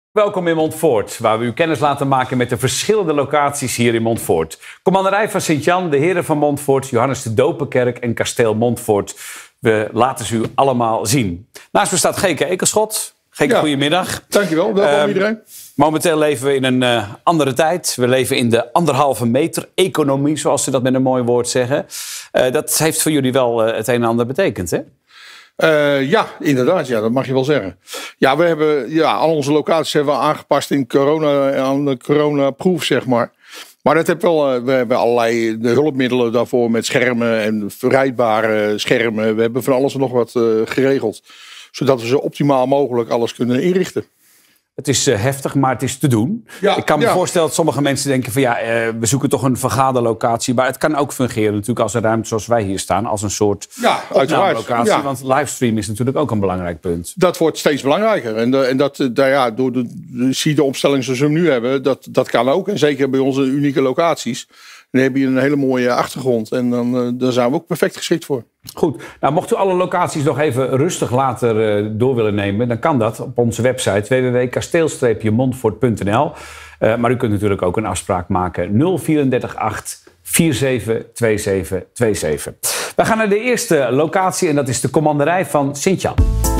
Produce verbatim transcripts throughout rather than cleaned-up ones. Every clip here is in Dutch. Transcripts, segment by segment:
Welkom in Montfoort, waar we u kennis laten maken met de verschillende locaties hier in Montfoort. Commanderij van Sint-Jan, de heren van Montfoort, Johannes de Doperkerk en kasteel Montfoort. We laten ze u allemaal zien. Naast me staat Geke Ekelschot. Geke, ja. Goedemiddag. Dankjewel, welkom uh, iedereen. Momenteel leven we in een uh, andere tijd. We leven in de anderhalve meter economie, zoals ze dat met een mooi woord zeggen. Uh, dat heeft voor jullie wel uh, het een en ander betekend, hè? Uh, ja, inderdaad. Ja, dat mag je wel zeggen. Ja, we hebben ja, al onze locaties hebben we aangepast in corona, aan de coronaproof, zeg maar. Maar dat heb wel, uh, we hebben allerlei de hulpmiddelen daarvoor met schermen en verrijdbare schermen. We hebben van alles en nog wat uh, geregeld. Zodat we zo optimaal mogelijk alles kunnen inrichten. Het is uh, heftig, maar het is te doen. Ja, ik kan me ja. voorstellen dat sommige mensen denken van ja, uh, we zoeken toch een vergaderlocatie. Maar het kan ook fungeren natuurlijk als een ruimte zoals wij hier staan. Als een soort ja, opnamelocatie. Ja. Want livestream is natuurlijk ook een belangrijk punt. Dat wordt steeds belangrijker. En, de, en dat, de, ja, door de, de, zie de opstelling zoals we hem nu hebben, dat, dat kan ook. En zeker bij onze unieke locaties. Dan heb je een hele mooie achtergrond. En dan, uh, daar zijn we ook perfect geschikt voor. Goed. Nou, mocht u alle locaties nog even rustig later uh, door willen nemen, dan kan dat op onze website w w w punt kasteel montfoort punt n l. Uh, maar u kunt natuurlijk ook een afspraak maken nul vier acht vier zeven twee zeven twee zeven. We gaan naar de eerste locatie en dat is de commanderij van Sint-Jan.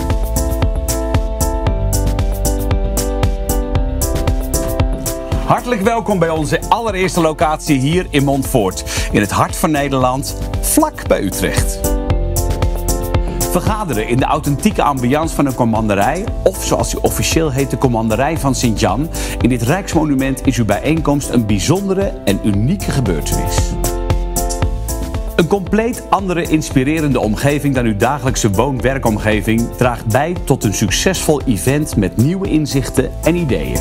Hartelijk welkom bij onze allereerste locatie hier in Montfoort. In het hart van Nederland, vlak bij Utrecht. Vergaderen in de authentieke ambiance van een commanderij, of zoals die officieel heet, de commanderij van Sint-Jan. In dit Rijksmonument is uw bijeenkomst een bijzondere en unieke gebeurtenis. Een compleet andere inspirerende omgeving dan uw dagelijkse woon-werkomgeving draagt bij tot een succesvol event met nieuwe inzichten en ideeën.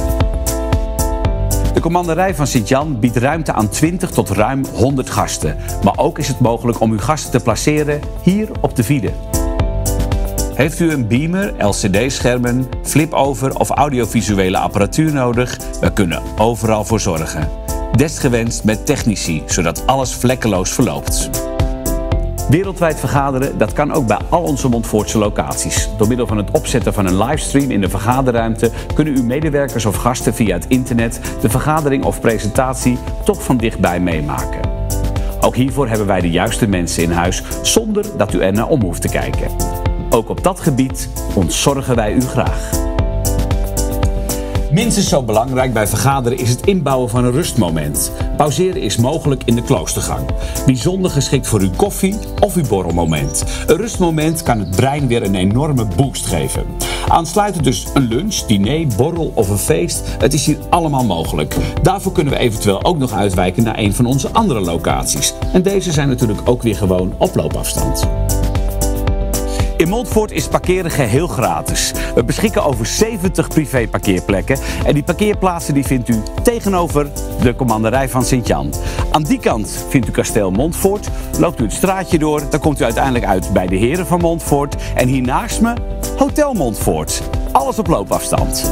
De commanderij van Sint-Jan biedt ruimte aan twintig tot ruim honderd gasten. Maar ook is het mogelijk om uw gasten te placeren hier op de Wiede. Heeft u een beamer, L C D-schermen, flip-over of audiovisuele apparatuur nodig? We kunnen overal voor zorgen. Desgewenst met technici, zodat alles vlekkeloos verloopt. Wereldwijd vergaderen, dat kan ook bij al onze Montfoortse locaties. Door middel van het opzetten van een livestream in de vergaderruimte kunnen uw medewerkers of gasten via het internet de vergadering of presentatie toch van dichtbij meemaken. Ook hiervoor hebben wij de juiste mensen in huis, zonder dat u er naar om hoeft te kijken. Ook op dat gebied ontzorgen wij u graag. Minstens zo belangrijk bij vergaderen is het inbouwen van een rustmoment. Pauzeren is mogelijk in de kloostergang. Bijzonder geschikt voor uw koffie of uw borrelmoment. Een rustmoment kan het brein weer een enorme boost geven. Aansluitend dus een lunch, diner, borrel of een feest. Het is hier allemaal mogelijk. Daarvoor kunnen we eventueel ook nog uitwijken naar een van onze andere locaties. En deze zijn natuurlijk ook weer gewoon op loopafstand. In Montfoort is parkeren geheel gratis. We beschikken over zeventig privéparkeerplekken. En die parkeerplaatsen die vindt u tegenover de commanderij van Sint-Jan. Aan die kant vindt u kasteel Montfoort. Loopt u het straatje door, dan komt u uiteindelijk uit bij de heren van Montfoort. En hier naast me, Hotel Montfoort. Alles op loopafstand.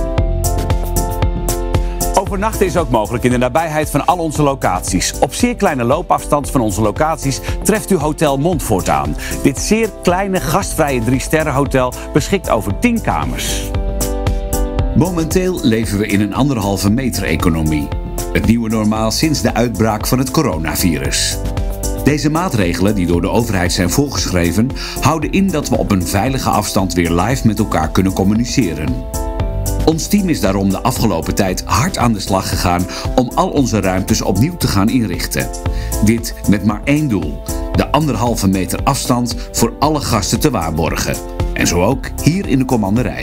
Overnachten is ook mogelijk in de nabijheid van al onze locaties. Op zeer kleine loopafstand van onze locaties treft u Hotel Montfoort aan. Dit zeer kleine gastvrije drie-sterrenhotel beschikt over tien kamers. Momenteel leven we in een anderhalve meter economie. Het nieuwe normaal sinds de uitbraak van het coronavirus. Deze maatregelen, die door de overheid zijn voorgeschreven, houden in dat we op een veilige afstand weer live met elkaar kunnen communiceren. Ons team is daarom de afgelopen tijd hard aan de slag gegaan om al onze ruimtes opnieuw te gaan inrichten. Dit met maar één doel: de anderhalve meter afstand voor alle gasten te waarborgen. En zo ook hier in de commanderij.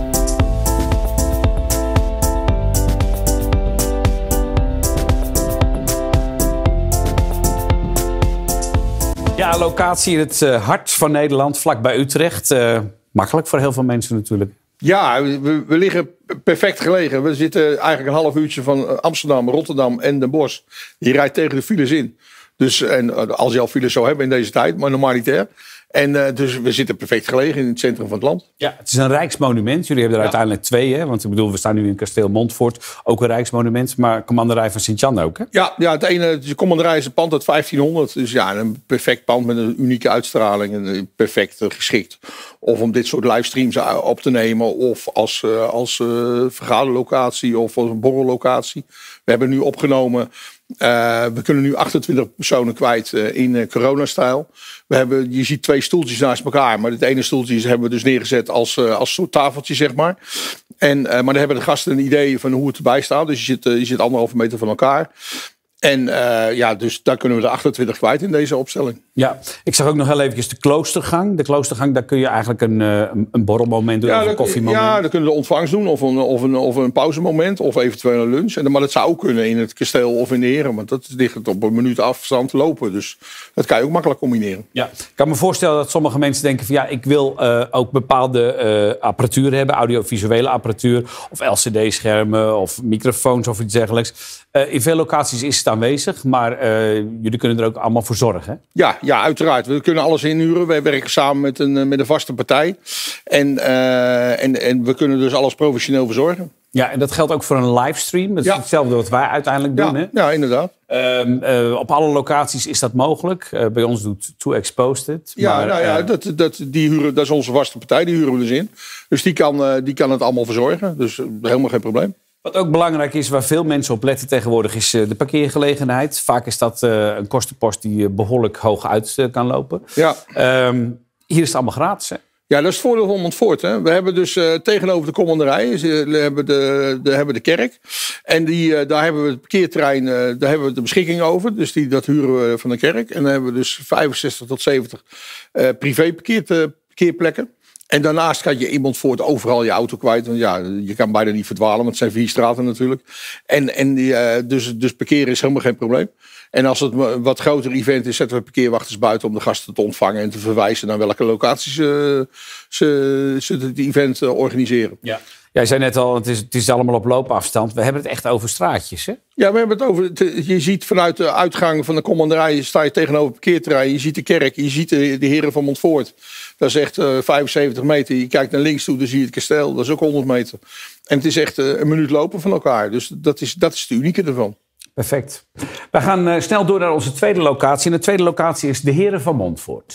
Ja, locatie in het uh, hart van Nederland, vlakbij Utrecht. Uh, makkelijk voor heel veel mensen natuurlijk. Ja, we, we liggen perfect gelegen. We zitten eigenlijk een half uurtje van Amsterdam, Rotterdam en Den Bosch. Je rijdt tegen de files in. Dus en als je al files zou hebben in deze tijd, maar normaliter. En uh, dus we zitten perfect gelegen in het centrum van het land. Ja, het is een rijksmonument. Jullie hebben er ja. uiteindelijk twee, hè? Want ik bedoel, we staan nu in Kasteel Montfort, ook een rijksmonument, maar commanderij van Sint-Jan ook, hè? Ja, ja, het ene, de commanderij is een pand uit vijftienhonderd. Dus ja, een perfect pand met een unieke uitstraling en perfect uh, geschikt. Of om dit soort livestreams op te nemen, of als, uh, als uh, vergaderlocatie of als een borrellocatie. We hebben nu opgenomen. Uh, we kunnen nu achtentwintig personen kwijt uh, in uh, coronastijl. We hebben, je ziet twee stoeltjes naast elkaar. Maar het ene stoeltje hebben we dus neergezet als, uh, als soort tafeltje, zeg maar. En, uh, maar dan hebben de gasten een idee van hoe het erbij staat. Dus je zit, uh, je zit anderhalve meter van elkaar. En uh, ja, dus daar kunnen we de achtentwintig kwijt in deze opstelling. Ja, ik zag ook nog heel eventjes de kloostergang. De kloostergang, daar kun je eigenlijk een, een, een borrelmoment doen, ja, of een koffiemoment. Ja, dan kunnen we de ontvangst doen, of een, of een, of een pauzemoment, of eventueel een lunch. En, maar dat zou ook kunnen in het kasteel of in de heren, want dat ligt op een minuut afstand lopen. Dus dat kan je ook makkelijk combineren. Ja. Ik kan me voorstellen dat sommige mensen denken van ja, ik wil uh, ook bepaalde uh, apparatuur hebben, audiovisuele apparatuur, of L C D-schermen, of microfoons of iets dergelijks. Uh, in veel locaties is het aanwezig, maar uh, jullie kunnen er ook allemaal voor zorgen, hè? Ja, ja, uiteraard. We kunnen alles inhuren. Wij werken samen met een, met een vaste partij. En, uh, en, en we kunnen dus alles professioneel verzorgen. Ja, en dat geldt ook voor een livestream. Dat is ja. hetzelfde wat wij uiteindelijk doen, ja, hè? Ja, inderdaad. Um, uh, op alle locaties is dat mogelijk. Uh, bij ons doet Too Exposed. Ja, maar, nou ja, uh, dat, dat, die huren, dat is onze vaste partij. Die huren we dus in. Dus die kan, uh, die kan het allemaal verzorgen. Dus uh, helemaal geen probleem. Wat ook belangrijk is, waar veel mensen op letten tegenwoordig, is de parkeergelegenheid. Vaak is dat uh, een kostenpost die behoorlijk hoog uit uh, kan lopen. Ja. Um, hier is het allemaal gratis, hè? Ja, dat is het voordeel van Montfort. Hè. We hebben dus uh, tegenover de commanderij we hebben de, de, hebben de kerk. En die, uh, daar hebben we het parkeerterrein, uh, daar hebben we de beschikking over. Dus die, dat huren we van de kerk. En dan hebben we dus vijfenzestig tot zeventig uh, privé parkeerplekken. En daarnaast kan je in Montfort overal je auto kwijt. Want ja, je kan bijna niet verdwalen, want het zijn vier straten natuurlijk. En, en die, uh, dus, dus parkeren is helemaal geen probleem. En als het een wat groter event is, zetten we parkeerwachters buiten om de gasten te ontvangen en te verwijzen naar welke locaties ze, ze, ze het event uh, organiseren. Ja. Jij zei net al, het is, het is allemaal op loopafstand. We hebben het echt over straatjes, hè? Ja, we hebben het over. Je ziet vanuit de uitgang van de commanderij, sta je tegenover het parkeerterrein. Je ziet de kerk, je ziet de, de heren van Montfort. Dat is echt uh, vijfenzeventig meter. Je kijkt naar links toe, dan zie je het kasteel. Dat is ook honderd meter. En het is echt uh, een minuut lopen van elkaar. Dus dat is, dat is het unieke ervan. Perfect. We gaan uh, snel door naar onze tweede locatie. En de tweede locatie is de heren van Montfort.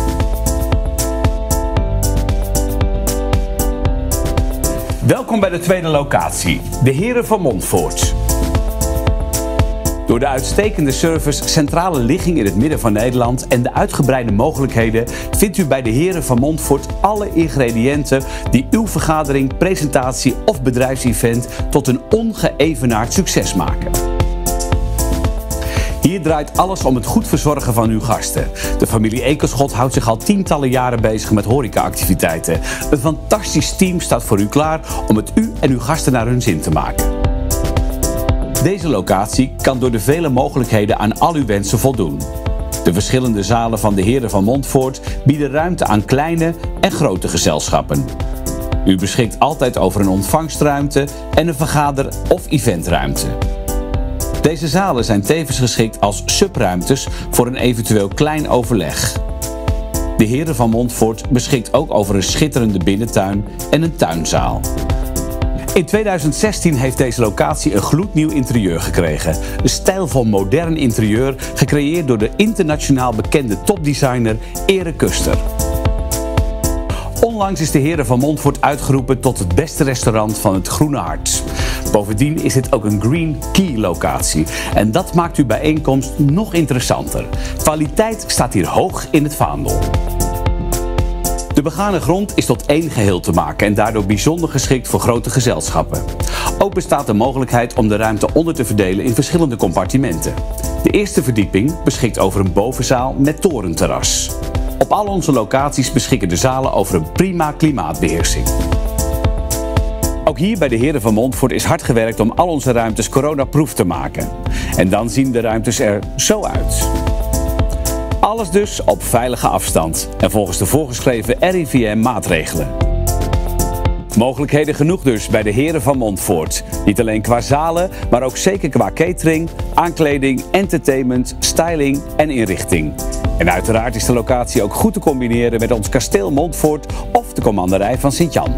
Welkom bij de tweede locatie, de heren van Montfort. Door de uitstekende service, centrale ligging in het midden van Nederland en de uitgebreide mogelijkheden vindt u bij de heren van Montfort alle ingrediënten die uw vergadering, presentatie of bedrijfsevent tot een ongeëvenaard succes maken. Hier draait alles om het goed verzorgen van uw gasten. De familie Ekelschot houdt zich al tientallen jaren bezig met horeca-activiteiten. Een fantastisch team staat voor u klaar om het u en uw gasten naar hun zin te maken. Deze locatie kan door de vele mogelijkheden aan al uw wensen voldoen. De verschillende zalen van de heren van Montfort bieden ruimte aan kleine en grote gezelschappen. U beschikt altijd over een ontvangstruimte en een vergader- of eventruimte. Deze zalen zijn tevens geschikt als subruimtes voor een eventueel klein overleg. De heren van Montfort beschikt ook over een schitterende binnentuin en een tuinzaal. In tweeduizend zestien heeft deze locatie een gloednieuw interieur gekregen. Een stijlvol modern interieur gecreëerd door de internationaal bekende topdesigner Erik Kuster. Onlangs is de heren van Montfort uitgeroepen tot het beste restaurant van het Groene Hart. Bovendien is dit ook een Green Key locatie. En dat maakt uw bijeenkomst nog interessanter. Kwaliteit staat hier hoog in het vaandel. De begane grond is tot één geheel te maken en daardoor bijzonder geschikt voor grote gezelschappen. Ook bestaat de mogelijkheid om de ruimte onder te verdelen in verschillende compartimenten. De eerste verdieping beschikt over een bovenzaal met torenterras. Op al onze locaties beschikken de zalen over een prima klimaatbeheersing. Ook hier bij de heren van Montfort is hard gewerkt om al onze ruimtes coronaproof te maken. En dan zien de ruimtes er zo uit. Alles dus op veilige afstand en volgens de voorgeschreven R I V M-maatregelen. Mogelijkheden genoeg dus bij de heren van Montfort. Niet alleen qua zalen, maar ook zeker qua catering, aankleding, entertainment, styling en inrichting. En uiteraard is de locatie ook goed te combineren met ons kasteel Montfoort of de commanderij van Sint-Jan.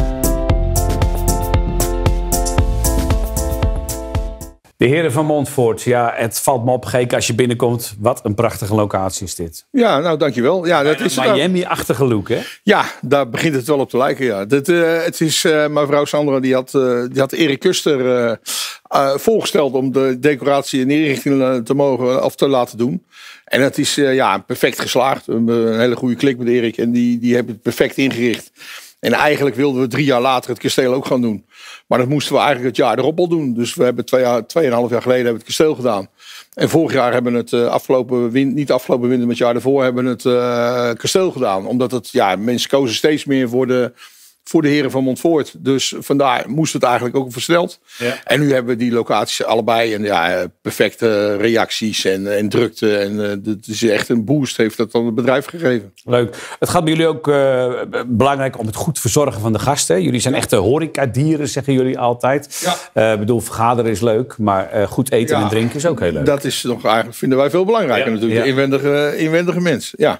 De heren van Montfoort, ja, het valt me op, Geek, als je binnenkomt. Wat een prachtige locatie is dit. Ja, nou, dankjewel. Ja, dat is een Miami-achtige look, hè? Ja, daar begint het wel op te lijken, ja. Dit, uh, het is, uh, mevrouw Sandra, die had, uh, die had Erik Kuster uh, uh, voorgesteld om de decoratie en inrichting te mogen of te laten doen. En het is uh, ja, perfect geslaagd. We hebben een hele goede klik met Erik en die, die hebben het perfect ingericht. En eigenlijk wilden we drie jaar later het kasteel ook gaan doen. Maar dat moesten we eigenlijk het jaar erop al doen. Dus we hebben twee, jaar, tweeënhalf jaar geleden hebben we het kasteel gedaan. En vorig jaar hebben we het uh, afgelopen winter, niet afgelopen winter, maar het jaar daarvoor hebben we het uh, kasteel gedaan. Omdat het, ja, mensen kozen steeds meer voor de, voor de heren van Montfoort. Dus vandaar moest het eigenlijk ook versneld. Ja. En nu hebben we die locaties allebei. En ja, perfecte reacties en, en drukte. En uh, het is echt een boost heeft dat aan het bedrijf gegeven. Leuk. Het gaat bij jullie ook uh, belangrijk om het goed verzorgen van de gasten. Jullie zijn echte horecadieren, zeggen jullie altijd. Ik ja. uh, bedoel, vergaderen is leuk, maar uh, goed eten ja, en drinken is ook heel leuk. Dat is nog eigenlijk, vinden wij veel belangrijker ja. natuurlijk. Ja. De inwendige, inwendige mens, ja.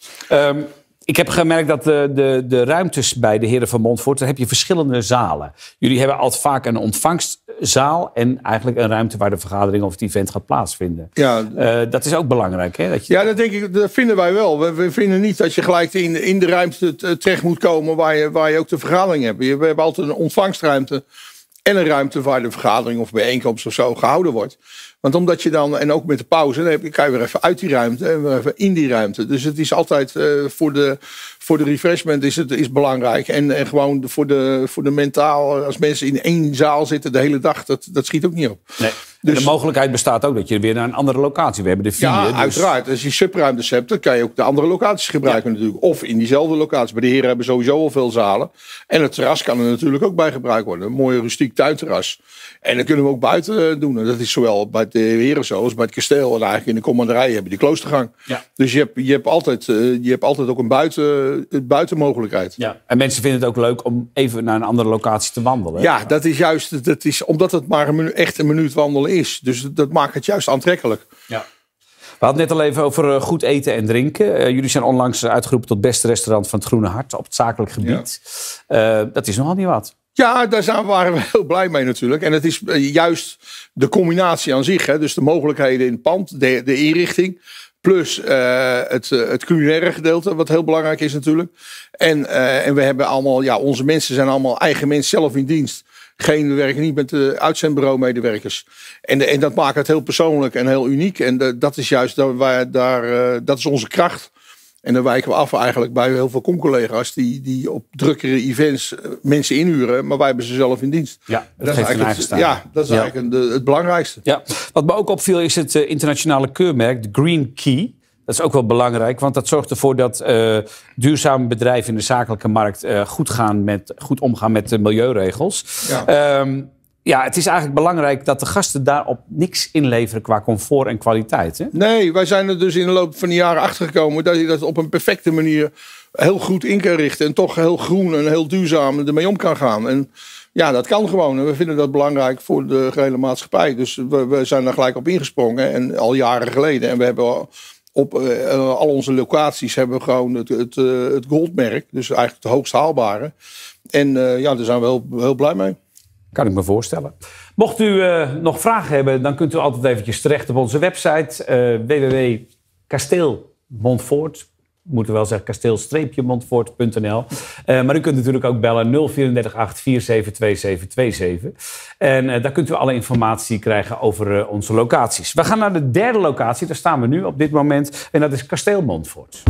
Um, Ik heb gemerkt dat de, de, de ruimtes bij de heren van Montfoort, daar heb je verschillende zalen. Jullie hebben altijd vaak een ontvangstzaal en eigenlijk een ruimte waar de vergadering of het event gaat plaatsvinden. Ja, uh, dat is ook belangrijk, hè? Dat je... Ja, dat denk ik, dat vinden wij wel. We, we vinden niet dat je gelijk in, in de ruimte terecht moet komen waar je, waar je ook de vergadering hebt. We hebben altijd een ontvangstruimte en een ruimte waar de vergadering of bijeenkomst of zo gehouden wordt. Want omdat je dan, en ook met de pauze, dan heb je, kan je weer even uit die ruimte en weer even in die ruimte. Dus het is altijd uh, voor, de, voor de refreshment is het is belangrijk. En, en gewoon voor de, voor de mentaal, als mensen in één zaal zitten de hele dag, dat, dat schiet ook niet op. Nee. Dus, de mogelijkheid bestaat ook dat je weer naar een andere locatie. We hebben de vier. Ja, dus... uiteraard. Als je subruimtes hebt, dan kan je ook de andere locaties gebruiken ja. natuurlijk. Of in diezelfde locatie. Bij de heren hebben sowieso al veel zalen. En het terras kan er natuurlijk ook bij gebruikt worden. Een mooi rustiek tuinterras. En dat kunnen we ook buiten doen. En dat is zowel bij de heren zo als bij het kasteel. En eigenlijk in de commanderij hebben die kloostergang. Ja. Dus je hebt, je, hebt altijd, je hebt altijd ook een buiten, buitenmogelijkheid. Ja. En mensen vinden het ook leuk om even naar een andere locatie te wandelen. Ja, dat is juist, dat is, omdat het maar een minu, echt een minuut wandelen is. Dus dat maakt het juist aantrekkelijk. Ja. We hadden het net al even over goed eten en drinken. Uh, jullie zijn onlangs uitgeroepen tot beste restaurant van het Groene Hart op het zakelijk gebied. Ja. Uh, dat is nogal niet wat. Ja, daar zijn, waren we heel blij mee natuurlijk. En het is juist de combinatie aan zich. Hè, dus de mogelijkheden in het pand, de, de inrichting. Plus uh, het, het culinaire gedeelte, wat heel belangrijk is natuurlijk. En, uh, en we hebben allemaal, ja, onze mensen zijn allemaal eigen mensen zelf in dienst. Geen, we werken niet met de uitzendbureau-medewerkers. En, en dat maakt het heel persoonlijk en heel uniek. En de, dat is juist, daar, waar, daar, uh, dat is onze kracht. En dan wijken we af eigenlijk bij heel veel com-collega's die, die op drukkere events mensen inhuren, maar wij hebben ze zelf in dienst. Ja, dat, dat is eigenlijk, het, ja, dat is ja. eigenlijk het, het belangrijkste. Ja. Wat me ook opviel is het internationale keurmerk, de Green Key. Dat is ook wel belangrijk, want dat zorgt ervoor dat uh, duurzame bedrijven in de zakelijke markt uh, goed, gaan met, goed omgaan met de milieuregels. Ja. Um, Ja, het is eigenlijk belangrijk dat de gasten daarop niks inleveren qua comfort en kwaliteit. Hè? Nee, wij zijn er dus in de loop van de jaren achter gekomen dat je dat op een perfecte manier heel goed in kan richten. En toch heel groen en heel duurzaam ermee om kan gaan. En ja, dat kan gewoon. En we vinden dat belangrijk voor de gehele maatschappij. Dus we, we zijn daar gelijk op ingesprongen. En al jaren geleden. En we hebben op uh, al onze locaties hebben we gewoon het, het, uh, het goldmerk. Dus eigenlijk het hoogst haalbare. En uh, ja, daar zijn we heel, heel blij mee. Kan ik me voorstellen. Mocht u uh, nog vragen hebben, dan kunt u altijd eventjes terecht op onze website. Uh, w w w punt kasteel montfoort. We moeten wel zeggen kasteel montfoort punt n l. Uh, maar u kunt natuurlijk ook bellen nul drieënveertig acht vier zeven twee zeven twee zeven. En uh, daar kunt u alle informatie krijgen over uh, onze locaties. We gaan naar de derde locatie. Daar staan we nu op dit moment. En dat is kasteel Montfoort.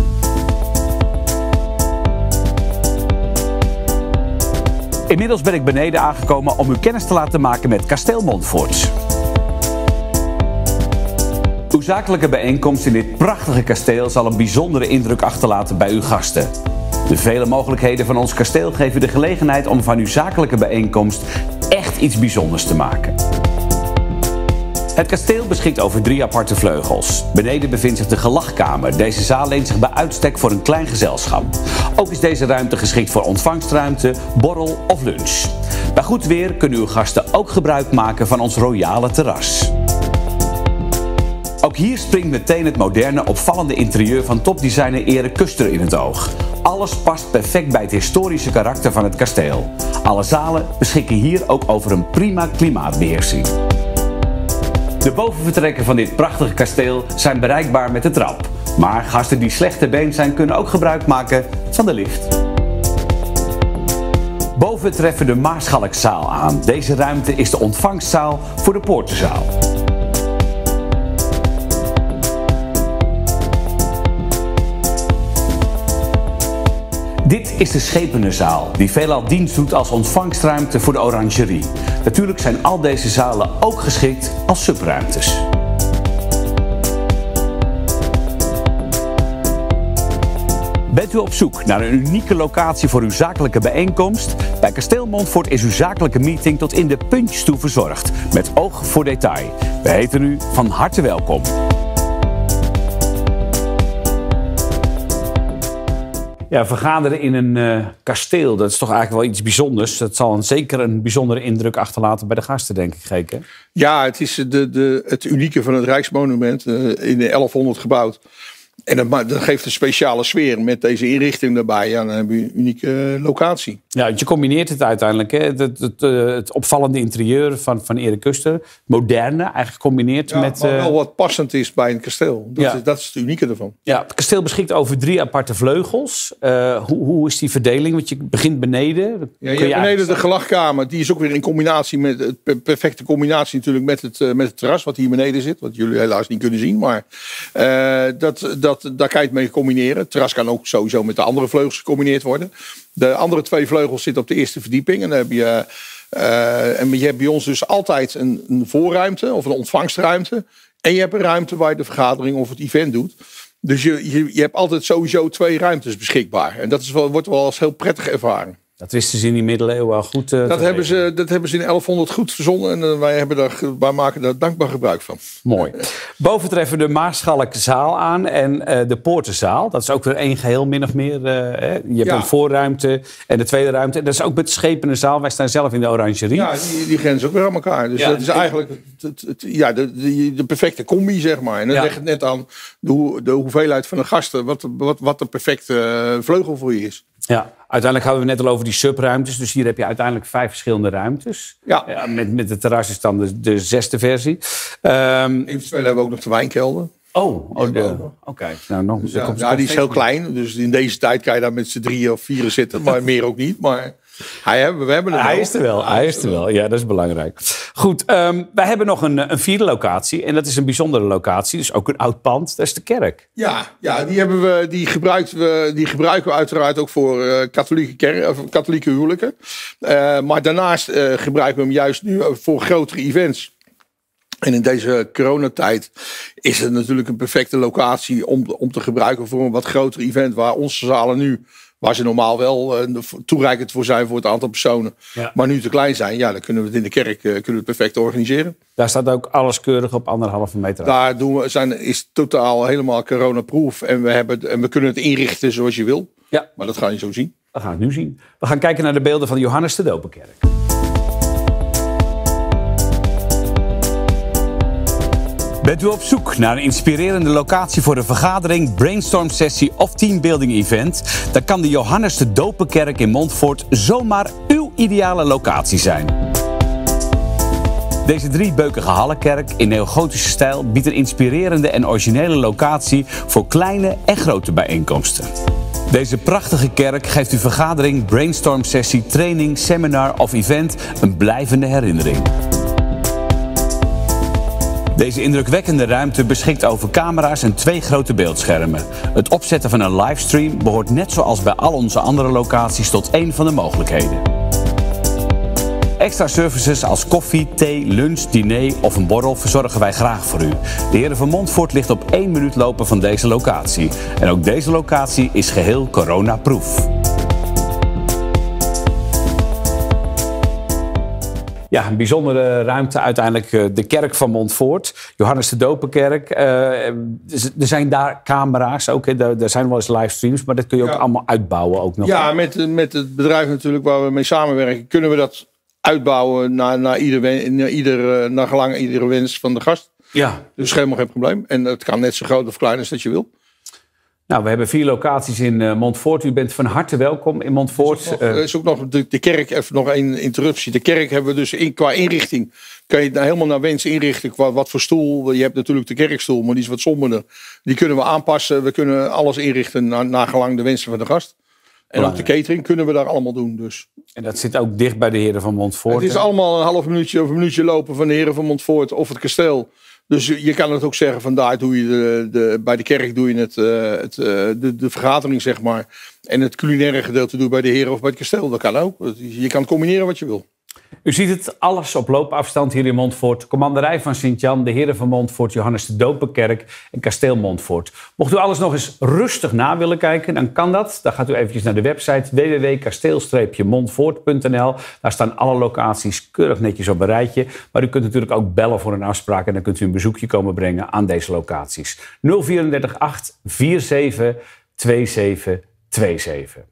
Inmiddels ben ik beneden aangekomen om u kennis te laten maken met kasteel Montfoort. Uw zakelijke bijeenkomst in dit prachtige kasteel zal een bijzondere indruk achterlaten bij uw gasten. De vele mogelijkheden van ons kasteel geven u de gelegenheid om van uw zakelijke bijeenkomst echt iets bijzonders te maken. Het kasteel beschikt over drie aparte vleugels. Beneden bevindt zich de gelachkamer. Deze zaal leent zich bij uitstek voor een klein gezelschap. Ook is deze ruimte geschikt voor ontvangstruimte, borrel of lunch. Bij goed weer kunnen uw gasten ook gebruik maken van ons royale terras. Ook hier springt meteen het moderne, opvallende interieur van topdesigner Erik Kuster in het oog. Alles past perfect bij het historische karakter van het kasteel. Alle zalen beschikken hier ook over een prima klimaatbeheersing. De bovenvertrekken van dit prachtige kasteel zijn bereikbaar met de trap. Maar gasten die slecht ter been zijn kunnen ook gebruik maken van de lift. Boven treffen we de Maarschalkzaal aan. Deze ruimte is de ontvangstzaal voor de Poortenzaal. Dit is de Schepenenzaal, die veelal dienst doet als ontvangstruimte voor de orangerie. Natuurlijk zijn al deze zalen ook geschikt als subruimtes. Bent u op zoek naar een unieke locatie voor uw zakelijke bijeenkomst? Bij Kasteel Montfort is uw zakelijke meeting tot in de puntjes toe verzorgd, met oog voor detail. We heten u van harte welkom. Ja, vergaderen in een uh, kasteel, dat is toch eigenlijk wel iets bijzonders. Dat zal een, zeker een bijzondere indruk achterlaten bij de gasten, denk ik, Geke. Ja, het is de, de, het unieke van het Rijksmonument, uh, in de elfhonderd gebouwd. En dat, dat geeft een speciale sfeer met deze inrichting erbij. Ja, dan heb je een unieke uh, locatie. Ja, je combineert het uiteindelijk. Hè? Het, het, het, het opvallende interieur van, van Erik Kuster. Moderne, eigenlijk gecombineerd ja, met... maar wel uh, wat passend is bij een kasteel. Dat, ja. is, dat is het unieke ervan. Ja, het kasteel beschikt over drie aparte vleugels. Uh, hoe, hoe is die verdeling? Want je begint beneden. Ja, je, je hebt beneden de gelagkamer. Die is ook weer in combinatie met... Het perfecte combinatie natuurlijk met het, uh, met het terras wat hier beneden zit. Wat jullie helaas niet kunnen zien. Maar uh, dat... dat Dat, daar kan je het mee combineren. Het terras kan ook sowieso met de andere vleugels gecombineerd worden. De andere twee vleugels zitten op de eerste verdieping. En dan heb je, uh, en je hebt bij ons dus altijd een, een voorruimte of een ontvangstruimte. En je hebt een ruimte waar je de vergadering of het event doet. Dus je, je, je hebt altijd sowieso twee ruimtes beschikbaar. En dat is wel, wordt wel als heel prettig ervaren. Dat wisten ze in die middeleeuwen al goed. Uh, dat, hebben ze, dat hebben ze in elfhonderd goed verzonnen. En uh, wij, hebben daar, wij maken daar dankbaar gebruik van. Mooi. Boven treffen we de Maarschalkzaal aan en uh, de Poortenzaal. Dat is ook weer één geheel min of meer. Uh, hè? Je hebt ja. een voorruimte en de tweede ruimte. En dat is ook met de Schepenenzaal. Wij staan zelf in de orangerie. Ja, die, die grenzen ook weer aan elkaar. Dus ja, dat is eigenlijk het, het, het, ja, de, de, de perfecte combi, zeg maar. En dan ja. leg het net aan de, de hoeveelheid van de gasten. Wat, wat, wat de perfecte uh, vleugel voor je is. Ja, uiteindelijk hadden we net al over die subruimtes. Dus hier heb je uiteindelijk vijf verschillende ruimtes. Ja. Ja, met, met het terras is dan de, de zesde versie. Um, Eventueel hebben we ook nog de wijnkelder. Oh, oh oké. Okay. Nou, nog, dus ja, ja, die is heel klein. Dus in deze tijd kan je daar met z'n drieën of vieren zitten. Maar meer ook niet. Maar hij, we hebben het hij wel. is er wel. Hij is er wel. Ja, dat is belangrijk. Goed, um, wij hebben nog een, een vierde locatie. En dat is een bijzondere locatie. Dus ook een oud pand. Dat is de kerk. Ja, ja die, hebben we, die, gebruikt we, die gebruiken we uiteraard ook voor uh, katholieke, kerk, of katholieke huwelijken. Uh, maar daarnaast uh, gebruiken we hem juist nu voor grotere events. En in deze coronatijd is het natuurlijk een perfecte locatie om, om te gebruiken voor een wat groter event. Waar onze zalen nu, waar ze normaal wel uh, toereikend voor zijn voor het aantal personen. Ja. Maar nu te klein zijn, ja, dan kunnen we het in de kerk uh, kunnen we het perfect organiseren. Daar staat ook alles keurig op anderhalve meter af. Daar doen we, zijn, is totaal helemaal coronaproof. En we, hebben, en we kunnen het inrichten zoals je wil. Ja. Maar dat ga je zo zien. We gaan het nu zien. We gaan kijken naar de beelden van de Johannes de Doperkerk. Bent u op zoek naar een inspirerende locatie voor een vergadering, brainstorm sessie of teambuilding event? Dan kan de Johannes de Doperkerk in Montfort zomaar uw ideale locatie zijn. Deze driebeukige hallenkerk in neogotische stijl biedt een inspirerende en originele locatie voor kleine en grote bijeenkomsten. Deze prachtige kerk geeft uw vergadering, brainstorm sessie, training, seminar of event een blijvende herinnering. Deze indrukwekkende ruimte beschikt over camera's en twee grote beeldschermen. Het opzetten van een livestream behoort net zoals bij al onze andere locaties tot één van de mogelijkheden. Extra services als koffie, thee, lunch, diner of een borrel verzorgen wij graag voor u. De Heren van Montfort ligt op één minuut lopen van deze locatie. En ook deze locatie is geheel coronaproof. Ja, een bijzondere ruimte uiteindelijk, de kerk van Montfort. Johannes de Doperkerk. Uh, er zijn daar camera's ook. Hè. Er zijn wel eens livestreams, maar dat kun je ook ja. allemaal uitbouwen ook nog. Ja, met, met het bedrijf natuurlijk waar we mee samenwerken, kunnen we dat uitbouwen naar, naar, ieder, naar, ieder, naar gelang iedere wens van de gast. Ja. Dus helemaal geen probleem. En het kan net zo groot of klein als dat je wil. Nou, we hebben vier locaties in uh, Montfoort. U bent van harte welkom in Montfoort. Er is ook nog, er is ook nog de, de kerk, even nog één interruptie. De kerk hebben we dus in, qua inrichting, kan je het helemaal naar wens inrichten. Qua wat voor stoel. Je hebt natuurlijk de kerkstoel, maar die is wat somberder. Die kunnen we aanpassen. We kunnen alles inrichten naar, naar gelang de wensen van de gast. En ook de catering kunnen we daar allemaal doen. Dus. En dat zit ook dicht bij de heren van Montfoort. Het is allemaal een half minuutje of een minuutje lopen van de heren van Montfoort of het kasteel. Dus je kan het ook zeggen, vandaar doe je de, de, bij de kerk doe je het, uh, het, uh, de, de vergadering, zeg maar. En het culinaire gedeelte doe je bij de heren of bij het kasteel. Dat kan ook. Je kan combineren wat je wil. U ziet het alles op loopafstand hier in Montfoort. Commanderij van Sint-Jan, de heren van Montfoort, Johannes de Doperkerk en kasteel Montfoort. Mocht u alles nog eens rustig na willen kijken, dan kan dat. Dan gaat u eventjes naar de website w w w punt kasteel montfoort punt n l. Daar staan alle locaties keurig netjes op een rijtje. Maar u kunt natuurlijk ook bellen voor een afspraak en dan kunt u een bezoekje komen brengen aan deze locaties. nul vier acht vier zeven twee zeven twee zeven.